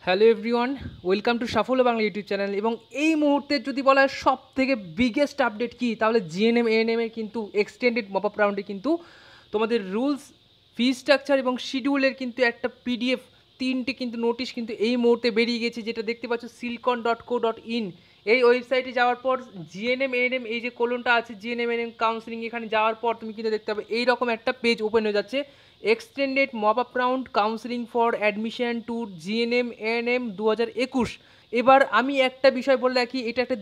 Hello everyone, welcome to সাফল্য Bangla YouTube channel. এবং এই মুহূর্তে যদি বলা হয় সব থেকে বিগেস্ট আপডেট কী, তাহলে জিএনএম এএনএম এর কিন্তু এক্সটেন্ডেড মপ আপ রাউন্ডে কিন্তু তোমাদের রুলস, ফি স্ট্রাকচার এবং শিডিউলের কিন্তু একটা পিডিএফ তিনটে কিন্তু নোটিশ কিন্তু এই মুহূর্তে বেরিয়ে গেছে, যেটা দেখতে পাচ্ছ silcon.co.in। এই ওয়েবসাইটে যাওয়ার পর জিএনএম এএনএম এই যে কোলনটা আছে জিএনএম এএনএম কাউন্সিলিং, এখানে যাওয়ার পর তুমি কিন্তু দেখতে পাবে এইরকম একটা পেজ ওপেন হয়ে যাচ্ছে, extended mop up round counselling for admission to GNM ANM 2021। এবার আমি একটা বিষয় বলে রাখি, এটা একটা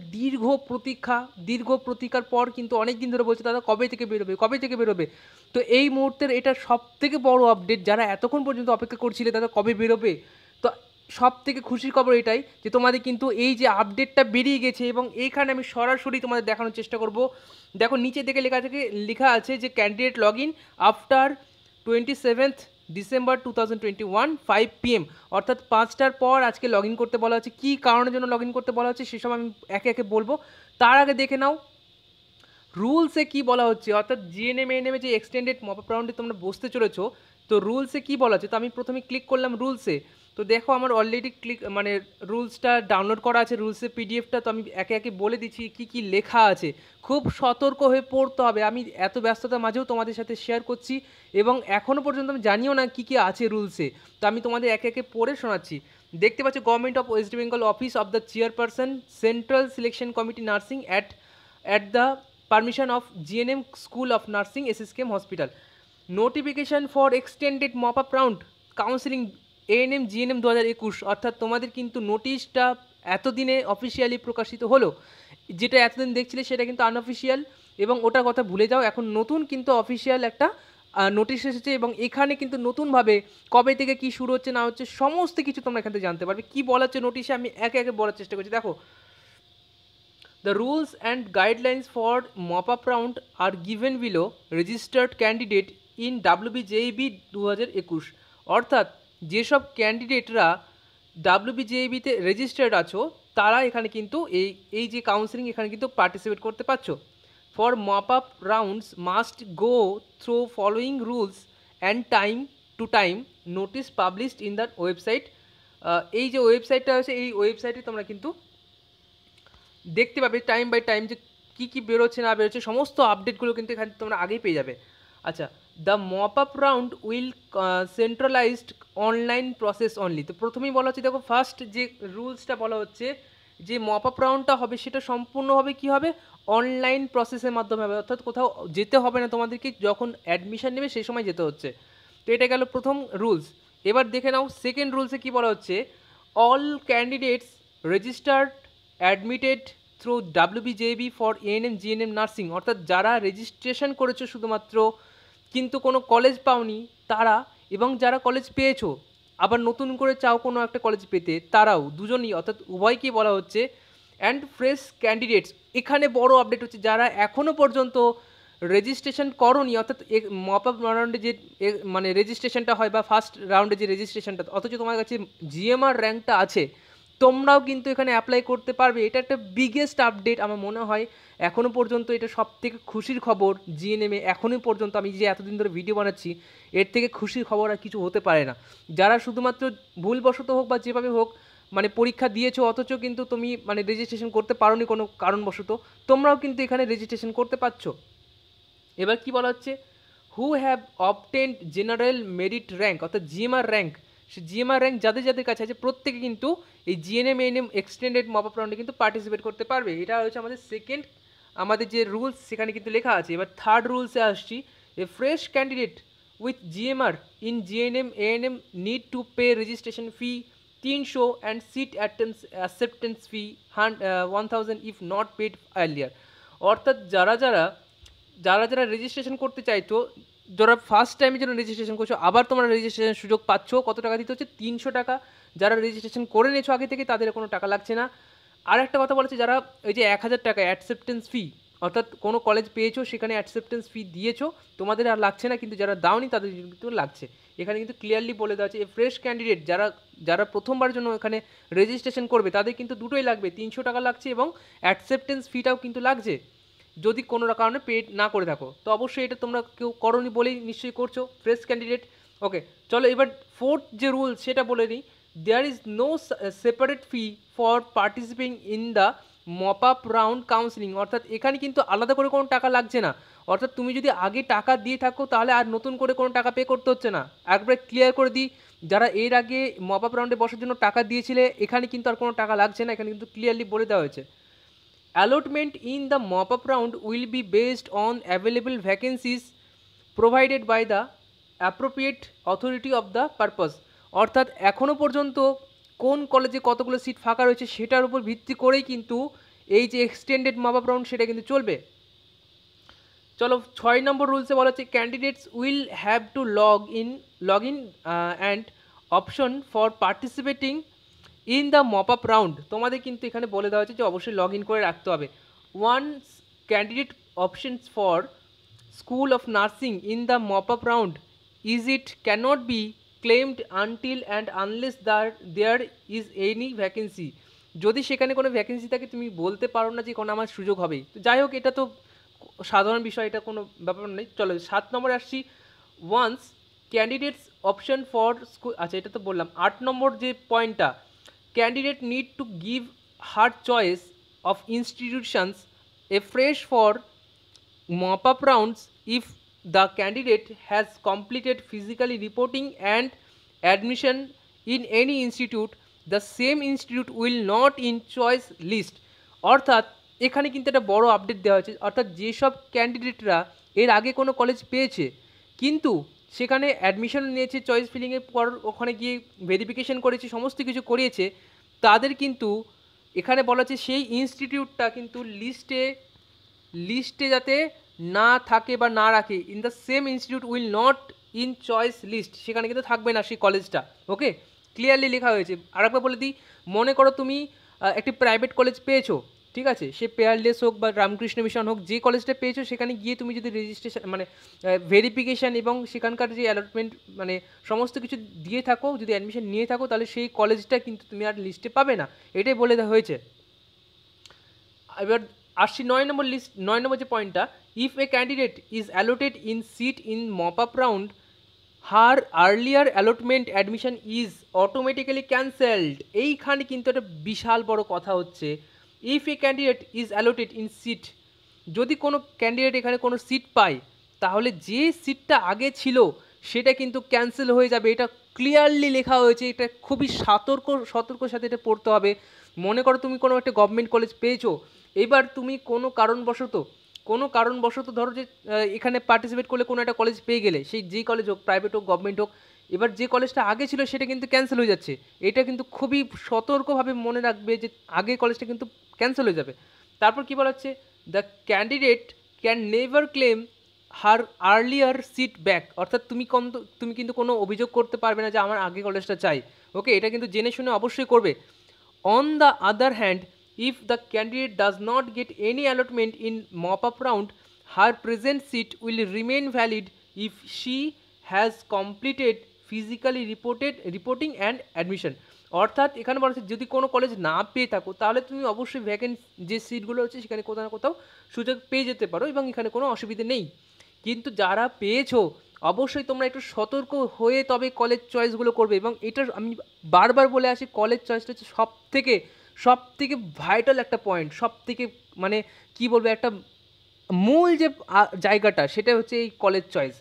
দীর্ঘ প্রতীক্ষার পর কিন্তু অনেক দিন ধরে বলছে দাদা কবে থেকে বেরোবে। তো এই মুহূর্তের এটা সব থেকে বড় আপডেট, যারা এতক্ষণ পর্যন্ত অপেক্ষা করছিলে দাদা কবে বেরোবে, তো সব থেকে খুশির খবর এটাই যে তোমাদের কিন্তু এই যে আপডেটটা বেরিয়ে গেছে। এবং এইখানে আমি সরাসরি তোমাদের দেখানোর চেষ্টা করব। দেখো নিচে থেকে লেখা আছে যে candidate log in after 27th December 2021 5 PM, অর্থাৎ 5টার পর আজকে লগ ইন করতে বলা হচ্ছে। কী কারণের জন্য লগ ইন করতে বলা হচ্ছে সেসব আমি একে একে বলবো। তার আগে দেখে নাও রুলসে কি বলা হচ্ছে, অর্থাৎ জিএনএম এএনএম যে এক্সটেন্ডেড মপ আপ রাউন্ডে তোমরা বসতে চলেছো, তো রুলসে কি বলা হচ্ছে। তো আমি প্রথমে ক্লিক করলাম রুলসে, তো দেখো আমার অলরেডি রুলসটা ডাউনলোড করা আছে, রুলসের পিডিএফটা। তো আমি একে একে বলে দিচ্ছি কি কি লেখা আছে, খুব সতর্ক হয়ে পড়তে হবে। আমি এত ব্যস্ততার মাঝেও তোমাদের সাথে শেয়ার করছি এবং এখনও পর্যন্ত আমি জানিও না কি কি আছে রুলসে, তো আমি তোমাদের একে একে পড়ে শোনাচ্ছি। দেখতে পাচ্ছ government of West Bengal office of the chairperson central selection committee nursing at the permission of GNM School of Nursing SSKM Hospital, notification for extended mop up round counselling ANM GNM 2021। অর্থাৎ তোমাদের কিন্তু নোটিশটা এতদিনে officially প্রকাশিত হলো, যেটা এতদিন দেখছিলে সেটা কিন্তু আনঅফিসিয়াল, এবং ওটার কথা ভুলে যাও। এখন নতুন কিন্তু অফিসিয়াল একটা নোটিশ এসেছে এবং এখানে কিন্তু নতুনভাবে কবে থেকে কি শুরু হচ্ছে না হচ্ছে সমস্ত কিছু তোমরা এখান থেকে জানতে পারবে। কী বলা হচ্ছে নোটিশে আমি একে একে বলার চেষ্টা করছি। দেখো, the rules and guidelines for mop-up round are given below registered candidate in WBJEB 2021। অর্থাৎ যেসব ক্যান্ডিডেটরা WBJEB-তে রেজিস্টার্ড আছো তারা এখানে কিন্তু এই যে কাউন্সিলিং এখানে কিন্তু পার্টিসিপেট করতে পারছো। For mop up rounds must go through following rules and time to time notice published in the website. এই যে ওয়েবসাইটটা আছে এই ওয়েবসাইটে তোমরা কিন্তু দেখতে পাবে টাইম বাই টাইম যে কী কী বেরোচ্ছে না বেরোচ্ছে সমস্ত আপডেটগুলো কিন্তু এখানে তোমরা আগেই পেয়ে যাবে। আচ্ছা, the mop up round will centralised online process only. তো প্রথমেই বলা হচ্ছে, দেখো ফার্স্ট যে রুলসটা বলা হচ্ছে যে মপ আপ রাউন্ডটা হবে সেটা সম্পূর্ণভাবে কী হবে, অনলাইন প্রসেসের মাধ্যমে হবে, অর্থাৎ কোথাও যেতে হবে না তোমাদেরকে, যখন অ্যাডমিশন নেবে সেই সময় যেতে হচ্ছে। তো এটা গেল প্রথম রুলস। এবার দেখে নাও সেকেন্ড রুলসে কী বলা হচ্ছে, all candidates registered admitted through WBJB for ANM GNM nursing, অর্থাৎ যারা রেজিস্ট্রেশন করেছো শুধুমাত্র কিন্তু কোনো কলেজ পাওনি তারা, এবং যারা কলেজ পেয়েছো আবার নতুন করে চাও কোনো একটা কলেজ পেতে, তারাও দুজনই, অর্থাৎ উভয়কেই বলা হচ্ছে। অ্যান্ড ফ্রেশ ক্যান্ডিডেটস, এখানে বড় আপডেট হচ্ছে যারা এখনও পর্যন্ত রেজিস্ট্রেশন করনি, অর্থাৎ মপ আপ রাউন্ডে যে রেজিস্ট্রেশনটা হয় বা ফার্স্ট রাউন্ডে যে রেজিস্ট্রেশনটা, অথচ তোমার কাছে জিএমআর র্যাঙ্কটা আছে, তোমরাও কিন্তু এখানে অ্যাপ্লাই করতে পারবে। এটা একটা বিগেস্ট আপডেট আমার মনে হয় এখনও পর্যন্ত, এটা সব থেকে খুশির খবর জিএনএমে এখনও পর্যন্ত। আমি যে এতদিন ধরে ভিডিও বানাচ্ছি এর থেকে খুশির খবর আর কিছু হতে পারে না। যারা শুধুমাত্র ভুলবশত হোক বা যেভাবে হোক পরীক্ষা দিয়েছো অথচ কিন্তু তুমি রেজিস্ট্রেশন করতে পারোনি কোনো কারণবশত, তোমরাও কিন্তু এখানে রেজিস্ট্রেশন করতে পারছো। এবার কি বলা হচ্ছে, who have obtained general merit rank, অর্থাৎ জিএমআর র্যাঙ্ক, সে জিএমআর র্যাঙ্ক যাদের যাদের কাছে আছে প্রত্যেকে কিন্তু এই GNM ANM extended mop up রাউন্ডে কিন্তু পার্টিসিপেট করতে পারবে। এটা হচ্ছে আমাদের সেকেন্ড, আমাদের যে রুলস সেখানে কিন্তু লেখা আছে। এবার থার্ড রুলসে আসছি, a fresh candidate with GMR in GNM ANM need to pay registration fee 300 and seat acceptance fee 1000 if not paid earlier. অর্থাৎ যারা যারা রেজিস্ট্রেশন করতে চাইতো, যারা ফার্স্ট টাইমের জন্য রেজিস্ট্রেশন করছো আবার তোমরা রেজিস্ট্রেশন সুযোগ পাচ্ছ, কত টাকা দিতে হচ্ছে, 300 টাকা। যারা রেজিস্ট্রেশন করে নিয়েছো আগে থেকে তাদের কোনো টাকা লাগছে না। আর একটা কথা বলেছে, যারা এই যে 1000 টাকা অ্যাকসেপ্টেন্স ফি, অর্থাৎ কোনো কলেজ পেয়েছো সেখানে অ্যাকসেপ্টেন্স ফি দিয়েছো, তোমাদের আর লাগছে না, কিন্তু যারা দাওনি তাদের কিন্তু লাগছে। এখানে কিন্তু ক্লিয়ারলি বলে দেওয়া আছে এই ফ্রেশ ক্যান্ডিডেট যারা প্রথমবার জন্য এখানে রেজিস্ট্রেশন করবে তাদের কিন্তু দুটোই লাগবে, 300 টাকা লাগছে এবং অ্যাকসেপ্টেন্স ফিটাও কিন্তু লাগছে যদি কোনো কারণে পেড না করে থাকো। তো অবশ্যই এটা তোমরা কেউ করনি বলেই নিশ্চয়ই করছো, ফ্রেশ ক্যান্ডিডেট। ওকে, চলো এবার ফোর্থ যে রুল সেটা বলে নিই। There is no separate fee for participating in the mop up round counselling, অর্থাৎ এখানে কিন্তু আলাদা করে কোনো টাকা লাগছে না। অর্থাৎ তুমি যদি আগে টাকা দিয়ে থাকো তাহলে আর নতুন করে কোনো টাকা পে করতে হচ্ছে না। একবারে ক্লিয়ার করে দিই, যারা এর আগে মপ আপ রাউন্ডে বসার জন্য টাকা দিয়েছিলে এখানে কিন্তু আর কোনো টাকা লাগছে না, এখানে কিন্তু ক্লিয়ারলি বলে দেওয়া হয়েছে। Allotment in the mop-up round will be based on available vacancies provided by the appropriate authority of the purpose, অর্থাৎ এখনও পর্যন্ত কোন কলেজে কতগুলো সিট ফাঁকা রয়েছে সেটার উপর ভিত্তি করেই কিন্তু এই যে এক্সটেন্ডেড মপ-আপ রাউন্ড সেটা কিন্তু চলবে। চলো 6 নম্বর রুলসে বলা হচ্ছে candidates will have to log in and option for participating in the mop up round. তোমাদের কিন্তু এখানে বলে দেওয়া হচ্ছে যে অবশ্যই লগ ইন করে রাখতে হবে। Once candidate options for school of nursing in the mop up round is it cannot be claimed until and unless there is any vacancy. যদি সেখানে কোনো ভ্যাকেন্সি থাকে তুমি বলতে পারো না যে কোনো আমার সুযোগ হবে। তো যাই হোক, এটা তো সাধারণ বিষয়, এটা কোনো ব্যাপার নেই। চলো 7 নম্বরে আসছি। Once candidates option for school, আচ্ছা এটা তো বললাম। 8 নম্বর যে পয়েন্টটা, candidate need to give her choice of institutions afresh for mop-up rounds if the candidate has completed physically reporting and admission in any institute. The same institute will not in choice list, অর্থাৎ এখানে কিন্তু একটা বড় update দেওয়া হয়েছে। অর্থাৎ যেসব ক্যান্ডিডেটরা এর আগে কোনো কলেজ পেয়েছে কিন্তু সেখানে অ্যাডমিশন নিয়েছে, চয়েস ফিলিংয়ের পর ওখানে গিয়ে ভেরিফিকেশন করেছে, সমস্ত কিছু করিয়েছে, তাদের কিন্তু এখানে বলা হচ্ছে সেই ইনস্টিটিউটটা কিন্তু লিস্টে যাতে না থাকে বা না রাখে। In the same institute will not in choice list, সেখানে কিন্তু থাকবে না সেই কলেজটা। ওকে, ক্লিয়ারলি লেখা হয়েছে। আরেকবার বলে দিই, মনে করো তুমি একটি প্রাইভেট কলেজ পেয়েছো, ঠিক আছে, সে পেয়ারলেস হোক বা রামকৃষ্ণ মিশন হোক, যে কলেজটা পেয়েছো সেখানে গিয়ে তুমি যদি রেজিস্ট্রেশন মানে ভেরিফিকেশান এবং সেখানকার যে অ্যালটমেন্ট মানে সমস্ত কিছু দিয়ে থাকো, যদি অ্যাডমিশন নিয়ে থাকো, তাহলে সেই কলেজটা কিন্তু তুমি আর লিস্টে পাবে না, এটাই বলে দেওয়া হয়েছে। এবার আসছি 9 নম্বর যে পয়েন্টটা, if a candidate is allotted in seat in mop up round her earlier allotment admission is automatically cancelled. এইখানে কিন্তু একটা বিশাল বড় কথা হচ্ছে, if a candidate is allotted in seat, যদি কোনো ক্যান্ডিডেট এখানে কোনো সিট পায় তাহলে যে সিটটা আগে ছিল সেটা কিন্তু ক্যান্সেল হয়ে যাবে। এটা ক্লিয়ারলি লেখা হয়েছে, এটা খুবই সতর্কর সাথে এটা পড়তে হবে। মনে করো তুমি কোনো একটা গভর্নমেন্ট কলেজ পেয়েছো, এবার তুমি কোনো কারণবশত ধরো যে এখানে পার্টিসিপেট করলে কোনো একটা কলেজ পেয়ে গেলে, সেই যেই কলেজ হোক, প্রাইভেট হোক গভর্নমেন্ট হোক, এবার যে কলেজটা আগে ছিল সেটা কিন্তু ক্যান্সেল হয়ে যাচ্ছে। এটা কিন্তু খুবই সতর্কভাবে মনে রাখবে যে আগে কলেজটা কিন্তু ক্যান্সেল হয়ে যাবে। তারপর কী বলা হচ্ছে, the candidate can never claim her earlier seat back, অর্থাৎ তুমি কিন্তু কোনো অভিযোগ করতে পারবে না যে আমার আগে কলেজটা চাই। ওকে, এটা কিন্তু জেনে শুনে অবশ্যই করবে। On the other hand, if the candidate does not get any allotment in mop-up round, her present seat will remain valid if she has completed physically reporting and admission. অর্থাৎ এখানে বলা হচ্ছে যদি কোনো কলেজ না পেয়ে থাকো তাহলে তুমি অবশ্যই ভ্যাকেন্ট যে সিটগুলো হচ্ছে সেখানে কোথাও না কোথাও সুযোগ পেয়ে যেতে পারো এবং এখানে কোনো অসুবিধে নেই। কিন্তু যারা পেয়েছো অবশ্যই তোমরা একটু সতর্ক হয়ে তবে কলেজ চয়েসগুলো করবে। এবং এটা আমি বারবার বলে আসি, কলেজ চয়েসটা হচ্ছে সবথেকে ভাইটাল একটা পয়েন্ট, সবথেকে মানে কি বলবো, একটা মূল যে জায়গাটা সেটা হচ্ছে এই কলেজ চয়েস।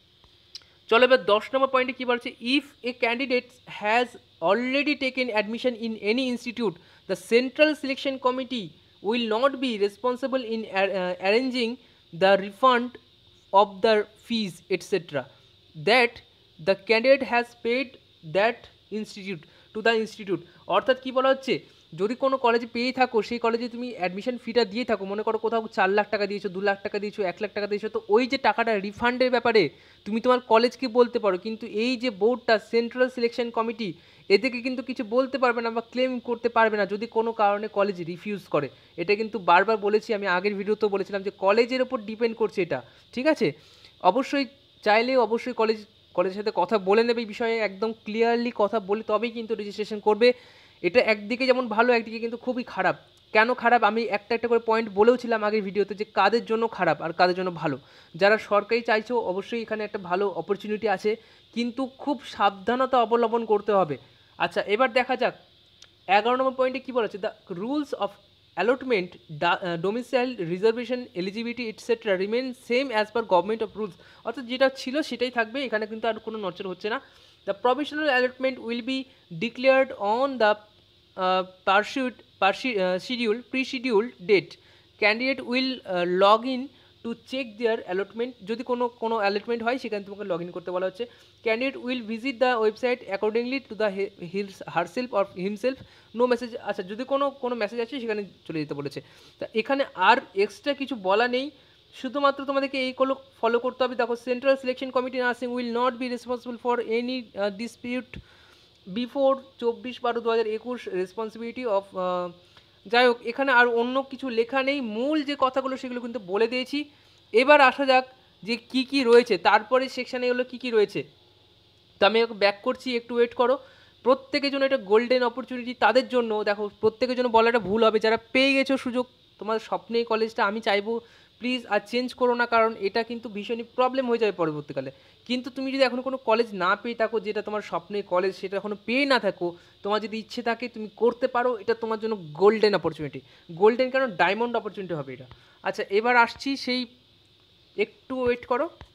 চলো এবার 10 নম্বর পয়েন্টে কী বলছে, if a candidate has already taken admission in any institute, the central selection committee will not be responsible in arranging the refund of the fees etc that the candidate has paid that institute to the institute। অর্থাৎ কি বলা হচ্ছে, যদি কোনো কলেজে পেয়ে থাকো সেই কলেজে তুমি অ্যাডমিশন ফিটা দিয়ে থাকো, মনে করো কোথাও 4 লাখ টাকা দিয়েছো, 2 লাখ টাকা দিয়েছো, 1 লাখ টাকা দিয়েছো, তো ওই যে টাকাটা রিফান্ডের ব্যাপারে তুমি তোমার কলেজকে বলতে পারো, কিন্তু এই যে বোর্ডটা সেন্ট্রাল সিলেকশন কমিটি এদেরকে কিন্তু কিছু বলতে পারবে না বা ক্লেম করতে পারবে না যদি কোনো কারণে কলেজ রিফিউজ করে। এটা কিন্তু বারবার বলেছি, আমি আগের ভিডিওতেও বলেছিলাম যে কলেজের ওপর ডিপেন্ড করছে এটা, ঠিক আছে। অবশ্যই চাইলে অবশ্যই কলেজের সাথে কথা বলে নেবে এই বিষয়ে, একদম ক্লিয়ারলি কথা বলে তবেই কিন্তু রেজিস্ট্রেশন করবে। এটা একদিকে যেমন ভালো, একদিকে কিন্তু খুবই খারাপ। কেন খারাপ আমি একটা করে পয়েন্ট বলেওছিলাম আগের ভিডিওতে, যে কাদের জন্য খারাপ আর কাদের জন্য ভালো। যারা সরকারি চাইছো অবশ্যই এখানে একটা ভালো অপরচুনিটি আছে, কিন্তু খুব সাবধানতা অবলম্বন করতে হবে। আচ্ছা এবার দেখা যাক 11 নম্বর পয়েন্টে কী বলা হচ্ছে, the rules of allotment domicile reservation eligibility etcetera remain same as per government of rules, অর্থাৎ যেটা ছিল সেটাই থাকবে, এখানে কিন্তু আর কোনো নড়চড় হচ্ছে না। The provisional allotment will be declared on the pre-scheduled date. Candidate will log in to check their allotment. যদি কোনো allotment হয় সেখানে তোমাকে লগ ইন করতে বলা হচ্ছে। Candidate will visit the website accordingly to the herself or himself, no message. আচ্ছা যদি কোনো মেসেজ আছে সেখানে চলে যেতে বলেছে। তা এখানে আর এক্সট্রা কিছু বলা নেই, শুধুমাত্র তোমাদেরকে এইগুলো ফলো করতে হবে। দেখো, central selection committee nursing will not be responsible for any dispute before 24/12/2021 responsibility of, যাই হোক এখানে আর অন্য কিছু লেখা নেই, মূল যে কথাগুলো সেগুলো কিন্তু বলে দিয়েছি। এবার আসা যাক যে কি কি রয়েছে, তারপরে সেকশানে এগুলো কী কী রয়েছে। তো আমি ব্যাক করছি, একটু ওয়েট করো। প্রত্যেকের জন্য এটা গোল্ডেন অপরচুনিটি, তাদের জন্য দেখো প্রত্যেকের জন্য বলাটা ভুল হবে, যারা পেয়ে গেছো সুযোগ তোমার স্বপ্নে এই কলেজটা, আমি চাইবো প্লিজ আর চেঞ্জ করো না, কারণ এটা কিন্তু ভীষণই প্রবলেম হয়ে যাবে পরবর্তীকালে। কিন্তু তুমি যদি এখনও কোনো কলেজ না পেয়ে থাকো, যেটা তোমার স্বপ্নের কলেজ সেটা এখনও পেয়ে না থাকো, তোমার যদি ইচ্ছে থাকে তুমি করতে পারো, এটা তোমার জন্য গোল্ডেন অপরচুনিটি। গোল্ডেন কেন, ডায়মন্ড অপরচুনিটি হবে এটা। আচ্ছা এবার আসছি সেই, একটু ওয়েট করো।